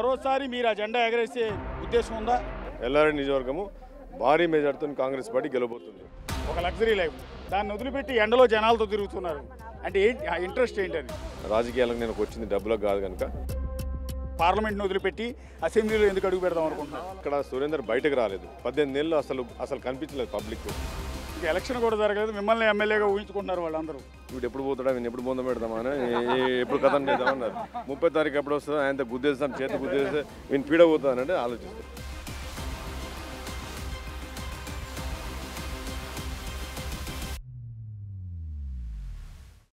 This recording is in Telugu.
మరోసారి మీరు ఆ జెండా ఎగరేసే ఉద్దేశం ఉందా? ఎల్లారెడ్డి నియోజకవర్గము భారీ మెజార్టీతో కాంగ్రెస్ పార్టీ గెలవబోతుంది. ఒక లగ్జరీ లైఫ్, దాన్ని వదిలిపెట్టి ఎండలో జనాలతో తిరుగుతున్నారు అంటే ఏంటి ఆ ఇంట్రెస్ట్ ఏంటని? రాజకీయాలకు నేను వచ్చింది డబ్బులకు కాదు కనుక. పార్లమెంట్ని వదిలిపెట్టి అసెంబ్లీలో ఎందుకు అడుగు పెడదాం అనుకుంటున్నారు? ఇక్కడ సురేందర్ బయటకు రాలేదు, 18 నెలలు అసలు కనిపించలేదు పబ్లిక్. ఇంకా ఎలక్షన్ కూడా జరగలేదు, మిమ్మల్ని ఎమ్మెల్యేగా ఊహించుకుంటున్నారు వాళ్ళందరూ. వీడు ఎప్పుడు పోతాడా, నేను ఎప్పుడు బొంద పెడదామని, ఎప్పుడు కథం చేద్దామన్నారు. 30 తారీఖు ఎప్పుడు వస్తుందో, ఆయన గుద్దేస్తాం, చేతి గుద్దేస్తే వీని పీడ పోతానంటే ఆలోచిస్తాం.